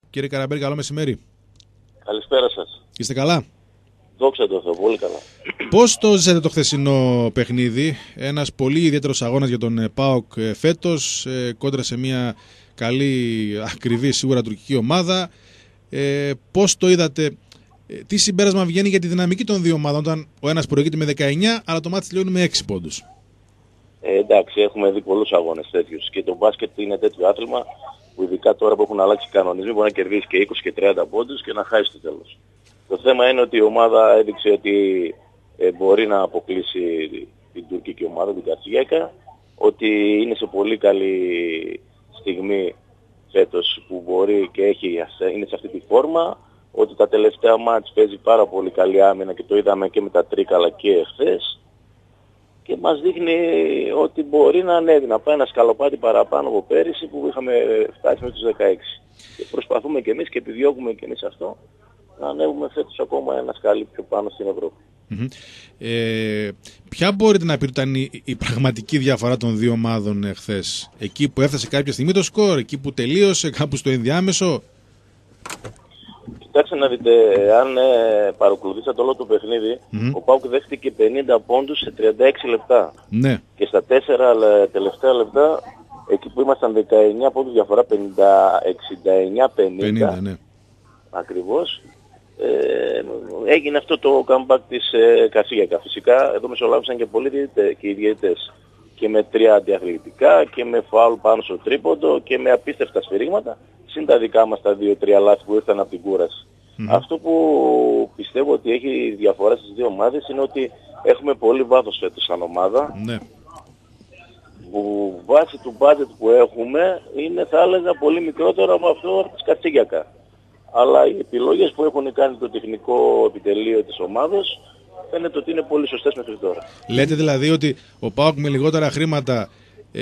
Κύριε Καραμπέλη, καλό μεσημέρι. Καλησπέρα σας. Είστε καλά? Δόξα τω Θεώ, πολύ καλά. Πώς το ζήσατε το χθεσινό παιχνίδι? Ένας πολύ ιδιαίτερος αγώνας για τον ΠΑΟΚ φέτος, κόντρα σε μια καλή, ακριβή σίγουρα τουρκική ομάδα. Πώς το είδατε? Τι συμπέρασμα βγαίνει για τη δυναμική των δύο ομάδων, όταν ο ένας προηγείται με 19, αλλά το μάτι τελειώνει με 6 πόντους? Εντάξει, έχουμε δει πολλούς αγώνες τέτοιους και το μπάσκετ είναι τέτοιο άθλημα που ειδικά τώρα που έχουν αλλάξει οι κανονισμοί μπορεί να κερδίσει και 20 και 30 πόντους και να χάσει στο τέλος. Το θέμα είναι ότι η ομάδα έδειξε ότι μπορεί να αποκλείσει την τουρκική ομάδα, την Καρτσιέκα, ότι είναι σε πολύ καλή στιγμή φέτος που μπορεί και είναι σε αυτή τη φόρμα, ότι τα τελευταία μάτς παίζει πάρα πολύ καλή άμυνα και το είδαμε και με τα Τρίκαλα και εχθές, και μας δείχνει ότι μπορεί να ανέβει, να πάει ένα σκαλοπάτι παραπάνω από πέρυσι που είχαμε φτάσει μέχρι τους 16. Και προσπαθούμε και εμείς και επιδιώκουμε και εμείς αυτό, να ανέβουμε φέτος ακόμα ένα σκάλι πιο πάνω στην Ευρώπη. Ποια μπορείτε να πείτε ήταν η πραγματική διαφορά των δύο ομάδων χθες? Εκεί που έφτασε κάποια στιγμή το σκορ, εκεί που τελείωσε, κάπου στο ενδιάμεσο? Κοιτάξτε να δείτε, αν παρακολουθήσατε όλο το παιχνίδι, ο ΠΑΟΚ δέχτηκε 50 πόντους σε 36 λεπτά. Ναι. Και στα 4 τελευταία λεπτά, εκεί που ήμασταν 19 πόντους διαφορά, 69-50, ναι. Ακριβώς, έγινε αυτό το comeback της Καρσίγιακα. Φυσικά εδώ μεσολάβησαν και πολλοί οι διαιτητές. Και με 3 αντιαθλητικά και με φάουλ πάνω στο τρίποντο και με απίστευτα σφυρίγματα, συν τα δικά μας τα 2-3 λάθη που ήρθαν από την κούραση. Αυτό που πιστεύω ότι έχει διαφορά στις δύο ομάδες είναι ότι έχουμε πολύ βάθος φέτος σαν ομάδα. Ναι. Που βάσει του budget που έχουμε είναι, θα έλεγα, πολύ μικρότερο από αυτό της Καρτσίγιακα. Αλλά οι επιλογές που έχουν κάνει το τεχνικό επιτελείο της ομάδας φαίνεται ότι είναι πολύ σωστές μέχρι τώρα. Λέτε δηλαδή ότι ο ΠΑΟΚ με λιγότερα χρήματα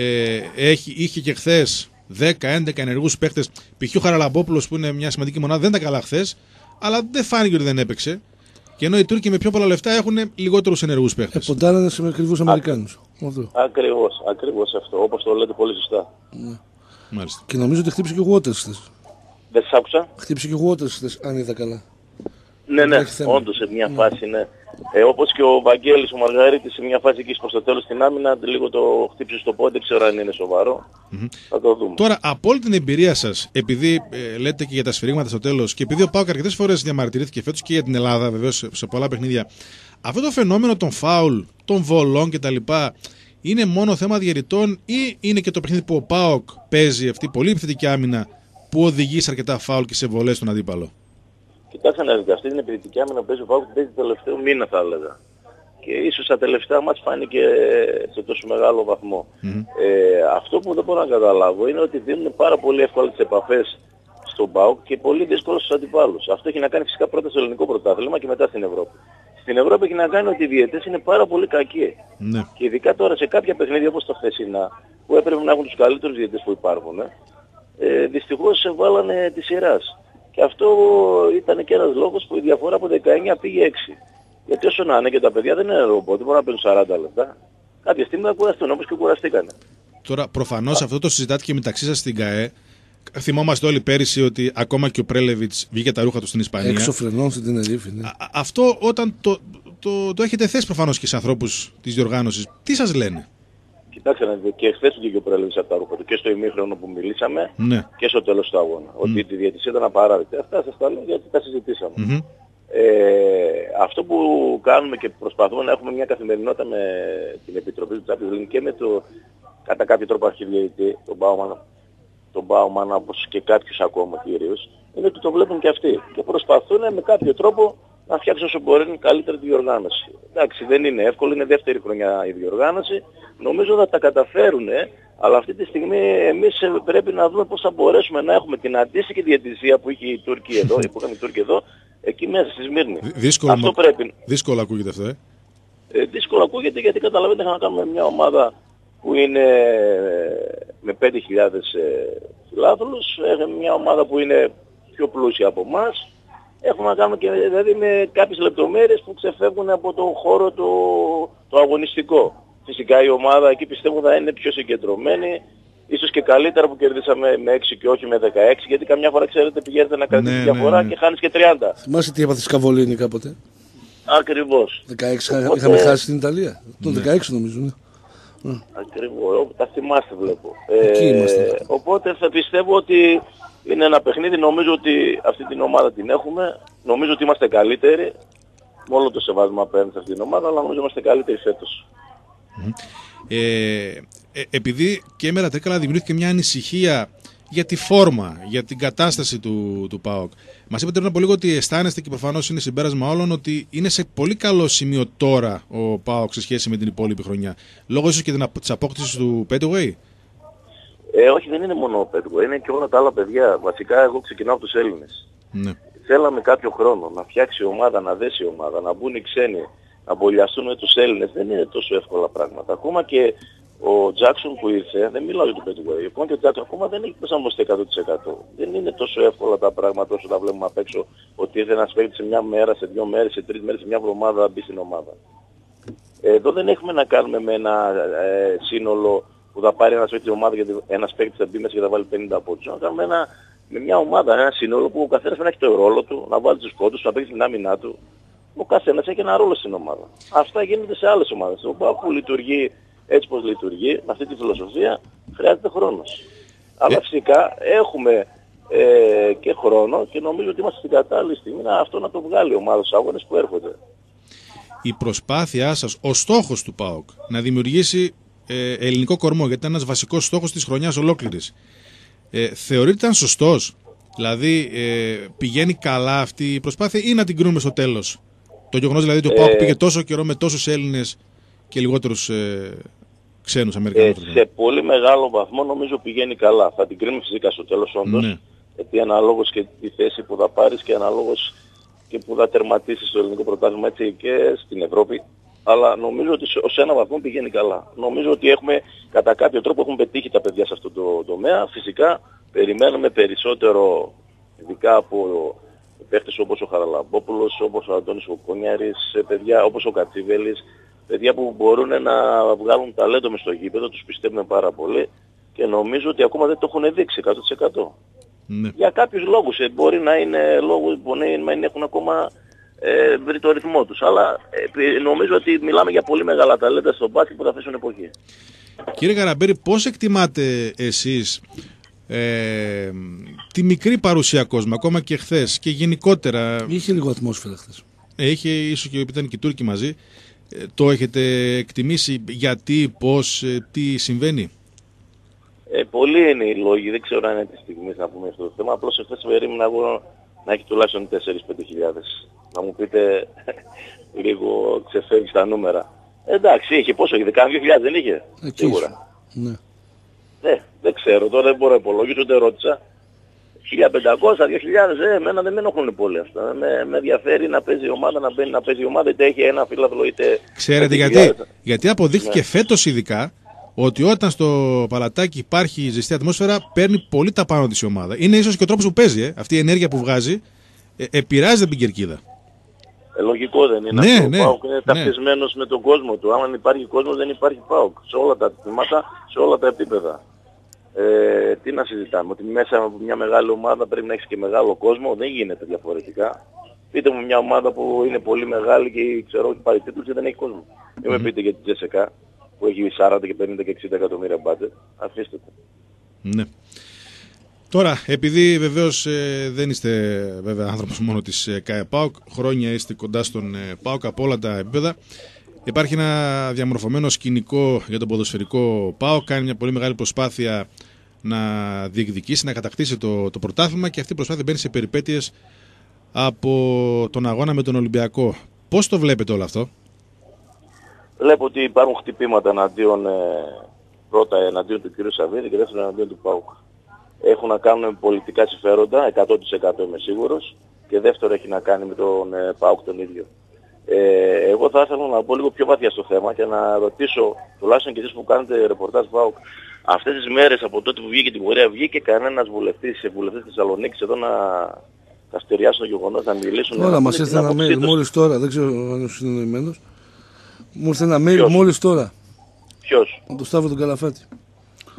είχε και χθες 10-11 ενεργούς παίχτες? Π.χ. ο Χαραλαμπόπουλος που είναι μια σημαντική μονάδα δεν τα καλά χθες, αλλά δεν φάνηκε ότι δεν έπαιξε. Και ενώ οι Τούρκοι με πιο πολλά λεφτά έχουν λιγότερους ενεργούς παίχτες. Ποντάρανε σε ακριβούς Αμερικάνους. Ακριβώς αυτό, όπως το λέτε πολύ σωστά. Ναι. Μάλιστα. Και νομίζω ότι χτύπησε και ο Waters χθες. Δεν σας άκουσα. Χτύπησε και ο Waters χθες, αν είδα καλά. Ναι, όντως σε μια φάση, ναι. Όπως και ο Βαγγέλης, ο Μαργαρίτης, σε μια φάση εκεί προς το τέλος στην άμυνα, λίγο το χτύπησε στο πόδι, ξέρω αν είναι σοβαρό. Θα το δούμε. Τώρα, από όλη την εμπειρία σας, επειδή λέτε και για τα σφυρίγματα στο τέλος, και επειδή ο ΠΑΟΚ αρκετές φορές διαμαρτυρήθηκε φέτος και για την Ελλάδα, βεβαίως σε πολλά παιχνίδια, αυτό το φαινόμενο των φάουλ, των βολών κτλ. Είναι μόνο θέμα διαιτητών ή είναι και το παιχνίδι που ο ΠΑΟΚ παίζει αυτή η πολύ επιθετική άμυνα που οδηγεί σε αρκετά φάουλ και σε βολές στον αντίπαλο? Κοιτάξτε να δείτε, αυτή την επιθετική άμυνα που παίζει ο ΠΑΟΚ παίζει το τελευταίο μήνα, θα έλεγα. Και ίσως τα τελευταία μάτς φάνηκε σε τόσο μεγάλο βαθμό. Αυτό που δεν μπορώ να καταλάβω είναι ότι δίνουν πάρα πολύ εύκολα τις επαφές στον ΠΑΟΚ και πολύ δύσκολο στους αντιπάλους. Αυτό έχει να κάνει φυσικά πρώτα στο ελληνικό πρωτάθλημα και μετά στην Ευρώπη. Στην Ευρώπη έχει να κάνει ότι οι διαιτητές είναι πάρα πολύ κακοί. Ναι. Και ειδικά τώρα σε κάποια παιχνίδια όπως τα χθεσινά, που έπρεπε να έχουν τους καλύτερους διαιτητές που υπάρχουν, δυστυχώς βάλανε τη σειράς. Και αυτό ήταν και ένας λόγος που η διαφορά από 19 πήγε 6. Γιατί όσο να είναι και τα παιδιά δεν είναι ρομπότ, μπορεί να παίζουν 40 λεπτά. Κάποια στιγμή θα κουραστούν, όπως και κουραστήκανε. Τώρα, προφανώς αυτό το συζητάτε και μεταξύ σας στην ΚΑΕ. Θυμόμαστε όλοι πέρυσι ότι ακόμα και ο Πρέλεβιτς βγήκε τα ρούχα του στην Ισπανία. Έξω φρενών στην Τενερίφη, ναι. Αυτό όταν το έχετε θέσει προφανώς και σε ανθρώπους της διοργάνωσης, τι σας λένε? Κοιτάξτε να δείτε, και χθες βγήκε ο Πρέλεβιτς από τα ρούχα του και στο ημίχρονο που μιλήσαμε, ναι, και στο τέλος του αγώνα. Ότι η διαιτησία ήταν απαράδεκτη. Αυτά σας τα λέω γιατί τα συζητήσαμε. Αυτό που κάνουμε και προσπαθούμε να έχουμε μια καθημερινότητα με την Επιτροπή του Champions League και με το κατά κάποιο τρόπο αρχιδιαιτητή, τον Μπάουμαν, όπως και κάποιους ακόμα κυρίως, είναι ότι το βλέπουν και αυτοί και προσπαθούν με κάποιο τρόπο να φτιάξουν όσο μπορεί καλύτερη τη διοργάνωση. Εντάξει, δεν είναι εύκολο, είναι δεύτερη χρονιά η διοργάνωση, νομίζω θα τα καταφέρουν, αλλά αυτή τη στιγμή εμείς πρέπει να δούμε πώς θα μπορέσουμε να έχουμε την αντίστοιχη διαιτησία που είχε οι Τούρκοι εδώ, που είχαν οι Τούρκοι εδώ, εκεί μέσα στη Σμύρνη. Δύσκολο ακούγεται αυτό, δύσκολο ακούγεται γιατί καταλαβαίνετε να κάνουμε μια ομάδα που είναι με 5.000 φιλάθλους, μια ομάδα που είναι πιο πλούσια από εμάς. Έχουμε να κάνουμε και δηλαδή με κάποιες λεπτομέρειες που ξεφεύγουν από τον χώρο το αγωνιστικό. Φυσικά η ομάδα εκεί πιστεύω θα είναι πιο συγκεντρωμένη ίσως και καλύτερα που κερδίσαμε με 6 και όχι με 16, γιατί καμιά φορά ξέρετε πηγαίνετε να κρατήσεις διαφορά και χάνεις και 30. Θυμάσαι τι έπαθε Σκαβολίνη κάποτε? Ακριβώς. 16 είχαμε χάσει στην Ιταλία. Το 16 νομίζω. Ναι. Ακριβώς, τα θυμάστε βλέπω. Εκεί είμαστε. Οπότε θα πιστεύω ότι είναι ένα παιχνίδι, νομίζω ότι αυτή την ομάδα την έχουμε, νομίζω ότι είμαστε καλύτεροι, με όλο το σεβασμό απέναντι σε αυτή την ομάδα, αλλά νομίζω είμαστε καλύτεροι φέτος. Επειδή και με Τρίκαλα δημιουργήθηκε μια ανησυχία για τη φόρμα, για την κατάσταση του ΠΑΟΚ. Μας είπατε πριν από λίγο ότι αισθάνεστε, και προφανώς είναι συμπέρασμα όλων, ότι είναι σε πολύ καλό σημείο τώρα ο ΠΑΟΚ σε σχέση με την υπόλοιπη χρονιά. Λόγω ίσως και της απόκτησης του Petway. Όχι, δεν είναι μόνο ο Πέτγο, είναι και όλα τα άλλα παιδιά. Βασικά εγώ ξεκινάω από τους Έλληνες. Ναι. Θέλαμε κάποιο χρόνο να φτιάξει η ομάδα, να δέσει η ομάδα, να μπουν οι ξένοι, να μπολιαστούν με τους Έλληνες. Δεν είναι τόσο εύκολα πράγματα. Ακόμα και ο Τζάκσον που ήρθε, δεν μιλάω για τον Πέτγο, ακόμα και ο Τζάκσον ακόμα δεν έχει προσαρμοστεί 100%. Δεν είναι τόσο εύκολα τα πράγματα όσο τα βλέπουμε απ' έξω, ότι ήρθε ένας παίκτης σε μια μέρα, σε 2 μέρες, σε 3 μέρες, σε μια εβδομάδα να μπει στην ομάδα. Εδώ δεν έχουμε να κάνουμε με ένα σύνολο που θα πάρει ένας παίκτης ομάδα, γιατί ένας παίκτης θα μπει μέσα και θα βάλει 50 πόντους. Να κάνουμε με μια ομάδα, ένα σύνολο που ο καθένας να έχει το ρόλο του, να βάλει τους πόντους, να παίξει την άμυνά του. Ο καθένας έχει ένα ρόλο στην ομάδα. Αυτά γίνονται σε άλλες ομάδες. Ο ΠΑΟΚ που λειτουργεί έτσι πως λειτουργεί, με αυτή τη φιλοσοφία, χρειάζεται χρόνος. Αλλά φυσικά έχουμε και χρόνο και νομίζω ότι είμαστε στην κατάλληλη στιγμή αυτό να το βγάλει η ομάδα στους αγώνες που έρχονται. Η προσπάθειά σας, ο στόχος του ΠΑΟΚ, να δημιουργήσει ελληνικό κορμό, γιατί ήταν ένας βασικός στόχος της χρονιάς ολόκληρης, θεωρείται ήταν σωστός? Δηλαδή πηγαίνει καλά αυτή η προσπάθεια ή να την κρίνουμε στο τέλος? Το γεγονός δηλαδή ότι ο ΠΑΟΚ πήγε τόσο καιρό με τόσους Έλληνες και λιγότερους ξένους Αμερικανούς. Σε πολύ μεγάλο βαθμό νομίζω πηγαίνει καλά. Θα την κρίνουμε φυσικά στο τέλος όντως, ναι. Γιατί αναλόγως και τη θέση που θα πάρεις και αναλόγως και που θα τερματίσεις στο ελληνικό πρωτάθλημα, έτσι και στην Ευρώπη. Αλλά νομίζω ότι σε ένα βαθμό πηγαίνει καλά. Νομίζω ότι έχουμε κατά κάποιο τρόπο έχουν πετύχει τα παιδιά σε αυτό το τομέα. Φυσικά περιμένουμε περισσότερο, ειδικά από παίχτες όπως ο Χαραλαμπόπουλος, όπως ο Αντώνης Κοκονιάρης, παιδιά όπως ο Κατσίβελης, παιδιά που μπορούν να βγάλουν ταλέντο μες στο γήπεδο, τους πιστεύουμε πάρα πολύ και νομίζω ότι ακόμα δεν το έχουν δείξει 100%. Ναι. Για κάποιους λόγους, μπορεί να είναι λόγους, μπορεί να έχουν ακόμα βρει το ρυθμό τους, αλλά νομίζω ότι μιλάμε για πολύ μεγάλα ταλέντα στο μπάσκετ που θα αφήσουν εποχή. Κύριε Καραμπέρη, πώς εκτιμάτε εσείς τη μικρή παρουσία κόσμου, ακόμα και χθες και γενικότερα? Είχε λίγο ατμόσφαιρα χθες. Είχε, ίσως και ήταν και οι Τούρκοι μαζί. Το έχετε εκτιμήσει, γιατί, πώς, τι συμβαίνει? Πολλοί είναι οι λόγοι, δεν ξέρω αν είναι τη στιγμή να πούμε αυτό το θέμα. Απλώς εχθές περίμενα εγώ να έχει τουλάχιστον 4-5 χιλιάδες. Να μου πείτε λίγο ξεφεύγει στα νούμερα. Εντάξει, είχε πόσο, είχε 12.000 δεν είχε? Σίγουρα. Ναι. Δεν ξέρω, τώρα δεν μπορώ να υπολογίσω, ούτε ρώτησα. 1.500, 2.000, εμένα δεν με ενοχλούν πολύ αυτά. Με ενδιαφέρει να παίζει η ομάδα, να μπαίνει να παίζει η ομάδα, είτε έχει ένα φύλαθλο είτε... Ξέρετε γιατί αποδείχθηκε φέτος ειδικά ότι όταν στο Παλατάκι υπάρχει ζεστή ατμόσφαιρα παίρνει πολύ τα πάνω της η ομάδα. Είναι ίσως και ο τρόπος που παίζει, αυτή η ενέργεια που βγάζει επηρεάζεται την κερκίδα. Λογικό δεν είναι αυτό? Ο ΠΑΟΚ είναι ταυτισμένος με τον κόσμο του. Αν υπάρχει κόσμος δεν υπάρχει ΠΑΟΚ. Σε όλα τα τμήματα, σε όλα τα επίπεδα. Τι να συζητάμε, ότι μέσα από μια μεγάλη ομάδα πρέπει να έχεις και μεγάλο κόσμο, δεν γίνεται διαφορετικά. Πείτε μου μια ομάδα που είναι πολύ μεγάλη και ξέρω ότι πάρει τίτλους και δεν έχει κόσμο. Μην με πείτε για την Τζέσσεκα που έχει 40 και 50 και 60 εκατομμύρια μπάτζετ. Αφήστε το. Ναι. Τώρα, επειδή βεβαίως δεν είστε βέβαια άνθρωπος μόνο της ΚΑΕ-ΠΑΟΚ, χρόνια είστε κοντά στον ΠΑΟΚ από όλα τα επίπεδα. Υπάρχει ένα διαμορφωμένο σκηνικό για τον ποδοσφαιρικό ΠΑΟΚ, κάνει μια πολύ μεγάλη προσπάθεια να διεκδικήσει, να κατακτήσει το πρωτάθλημα και αυτή η προσπάθεια μπαίνει σε περιπέτειες από τον αγώνα με τον Ολυμπιακό. Πώς το βλέπετε όλο αυτό? Βλέπω ότι υπάρχουν χτυπήματα πρώτα εναντίον του κ. Σαββίδη και δεύτερον εναντίον του ΠΑΟΚ. Έχουν να κάνουν με πολιτικά συμφέροντα, 100% είμαι σίγουρος, και δεύτερο έχει να κάνει με τον ΠΑΟΚ τον ίδιο. Εγώ θα ήθελα να πω λίγο πιο βαθιά στο θέμα και να ρωτήσω, τουλάχιστον και εσείς που κάνετε ρεπορτάζ ΠΑΟΚ, αυτές τις μέρες από τότε που βγήκε την πορεία, βγήκε κανένας βουλευτής της Θεσσαλονίκης εδώ να καστεριάσουν το γεγονός, να μιλήσουν? Όλα μας ήρθε ένα mail μόλις τώρα, δεν ξέρω αν είναι συνεννοημένος. Μου ήρθε ένα mail μόλις τώρα. Ποιος? Από τον Σταύρο τον Καλαφάτη.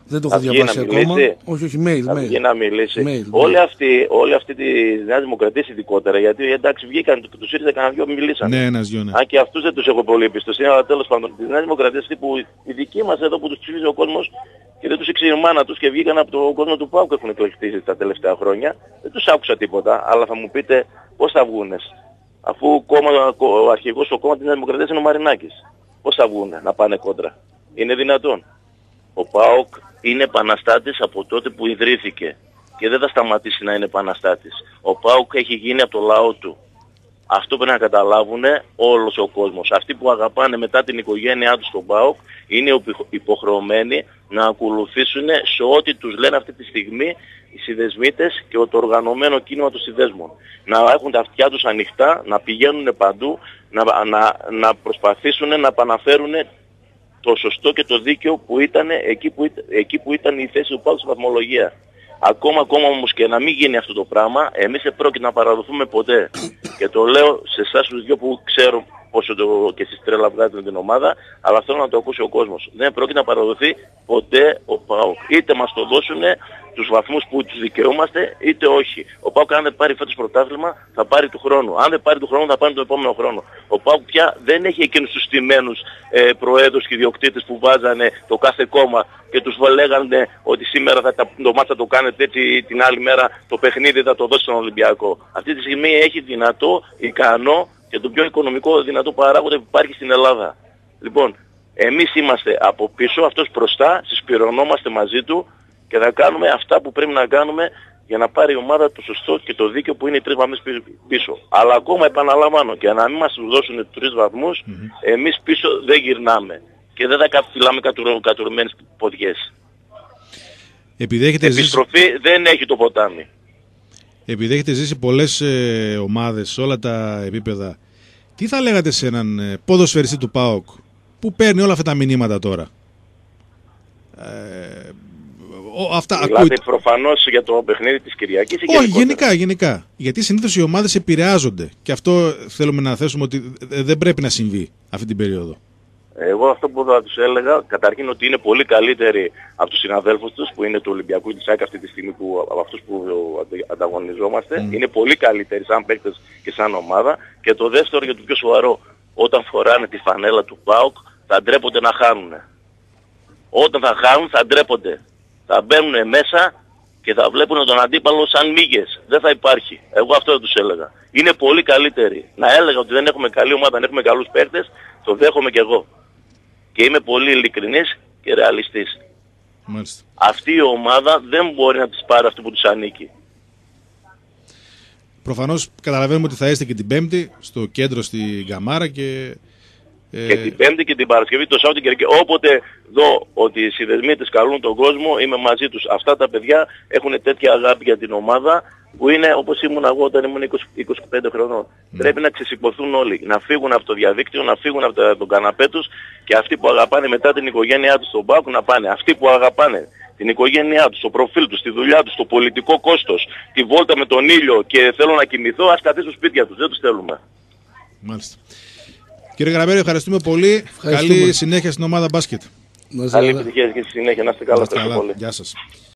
Δεν το έχω διαβάσει ακόμα. Όχι, mail. βγει να μιλήσει. Mail. Όλοι αυτοί τη Νέα Δημοκρατία ειδικότερα, γιατί εντάξει βγήκαν και τους ήρθε κανένα δυο μιλήσαν. Ναι, ένας δυο, ναι. Αν και αυτούς δεν τους έχω πολύ εμπιστοσύνη, αλλά τέλος πάντων τη Νέα Δημοκρατία που οι δικοί μας εδώ που τους ψήφιζε ο κόσμος και δεν τους ήξερε η μάνα τους και βγήκαν από τον κόσμο του ΠΑΟΚ έχουν εκλεχτεί τα τελευταία χρόνια, δεν τους άκουσα τίποτα, αλλά θα μου πείτε πώς θα βγούνε. Αφού ο αρχηγός του κόμμα της Νέας Δημοκρατίας είναι ο Μαρινάκης. Πώς θα βγούνε να πάνε κόντρα. Είναι δυνατόν. Ο ΠΑΟΚ είναι επαναστάτης από τότε που ιδρύθηκε και δεν θα σταματήσει να είναι επαναστάτης. Ο ΠΑΟΚ έχει γίνει από το λαό του. Αυτό πρέπει να καταλάβουν όλος ο κόσμος. Αυτοί που αγαπάνε μετά την οικογένειά τους τον ΠΑΟΚ είναι υποχρεωμένοι να ακολουθήσουν σε ό,τι τους λένε αυτή τη στιγμή οι συνδεσμίτες και το οργανωμένο κίνημα των συνδέσμων. Να έχουν τα αυτιά τους ανοιχτά, να πηγαίνουν παντού, να προσπαθήσουν να επαναφέρουν το σωστό και το δίκαιο που ήταν εκεί που ήταν η θέση του ΠΑΟΚ στην βαθμολογία. Ακόμα όμως και να μην γίνει αυτό το πράγμα, εμείς δεν πρόκειται να παραδοθούμε ποτέ. Και το λέω σε εσάς τους δυο που ξέρω πόσο και εσείς τρέλα βγάζετε την ομάδα, αλλά θέλω να το ακούσει ο κόσμος. Δεν πρόκειται να παραδοθεί ποτέ ο ΠΑΟΚ. Είτε μας το δώσουν τους βαθμούς που τους δικαιούμαστε, είτε όχι. Ο ΠΑΟΚ αν δεν πάρει φέτος πρωτάθλημα, θα πάρει του χρόνου. Αν δεν πάρει του χρόνου, θα πάρει τον επόμενο χρόνο. Ο ΠΑΟΚ πια δεν έχει εκείνους τους στημένους προέδρους και ιδιοκτήτες που βάζανε το κάθε κόμμα και τους λέγανε ότι σήμερα το μάτς θα το κάνετε έτσι, την άλλη μέρα το παιχνίδι θα το δώσει στον Ολυμπιακό. Αυτή τη στιγμή έχει δυνατό, ικανό και το πιο οικονομικό δυνατό παράγοντα που υπάρχει στην Ελλάδα. Λοιπόν, εμείς είμαστε από πίσω, αυτός μπροστά, συσπυρωνόμαστε μαζί του και θα κάνουμε αυτά που πρέπει να κάνουμε για να πάρει η ομάδα το σωστό και το δίκαιο που είναι οι 3 βαθμούς πίσω. Αλλά ακόμα επαναλαμβάνω και να μην μας δώσουν τους 3 βαθμούς, εμείς πίσω δεν γυρνάμε και δεν θα φυλάμε κατουρημένες ποδιές. Επιστροφή δεν έχει το ποτάμι. Επειδή έχετε ζήσει πολλές ομάδες σε όλα τα επίπεδα, τι θα λέγατε σε έναν ποδοσφαιριστή του ΠΑΟΚ που παίρνει όλα αυτά τα μηνύματα τώρα? Δηλαδή προφανώς για το παιχνίδι της Κυριακής ή όχι, γενικά. Γιατί συνήθως οι ομάδες επηρεάζονται και αυτό θέλουμε να θέσουμε ότι δεν πρέπει να συμβεί αυτή την περίοδο. Εγώ αυτό που θα τους έλεγα, καταρχήν ότι είναι πολύ καλύτεροι από τους συναδέλφους τους που είναι του Ολυμπιακού της ΑΕΚ αυτή τη στιγμή από αυτούς που ανταγωνιζόμαστε. Είναι πολύ καλύτεροι σαν παίκτες και σαν ομάδα. Και το δεύτερο για το πιο σοβαρό, όταν φοράνε τη φανέλα του ΠΑΟΚ θα ντρέπονται να χάνουν. Όταν θα χάνουν θα ντρέπονται. Θα μπαίνουν μέσα και θα βλέπουν τον αντίπαλο σαν μύγες. Δεν θα υπάρχει. Εγώ αυτό θα τους έλεγα. Είναι πολύ καλύτεροι. Να έλεγα ότι δεν έχουμε καλή ομάδα, δεν έχουμε καλούς παίκτες, το δέχομαι κι εγώ. Και είμαι πολύ ειλικρινής και ρεαλιστής. Μάλιστα. Αυτή η ομάδα δεν μπορεί να της πάρει αυτό που της ανήκει. Προφανώς καταλαβαίνουμε ότι θα είστε και την Πέμπτη στο κέντρο στη Καμάρα και την Πέμπτη και την Παρασκευή, το Σάββατο και όποτε δω ότι οι συνδεσμίτες καλούν τον κόσμο, είμαι μαζί τους. Αυτά τα παιδιά έχουν τέτοια αγάπη για την ομάδα που είναι όπως ήμουν εγώ όταν ήμουν 25 χρονών. Πρέπει να ξεσηκωθούν όλοι, να φύγουν από το διαδίκτυο, να φύγουν από τον καναπέ τους και αυτοί που αγαπάνε μετά την οικογένειά τους στον ΠΑΟΚ να πάνε. Αυτοί που αγαπάνε την οικογένειά τους, το προφίλ τους, τη δουλειά τους, το πολιτικό κόστος, τη βόλτα με τον ήλιο και θέλω να κοιμηθώ, ας καθίσουν σπίτια τους. Δεν τους θέλουμε. Μάλιστα. Κύριε Γραμμέριο, ευχαριστούμε πολύ. Καλή συνέχεια στην ομάδα μπάσκετ. Καλή επιτυχία και στη συνέχεια. Να είστε καλά. Γεια σας.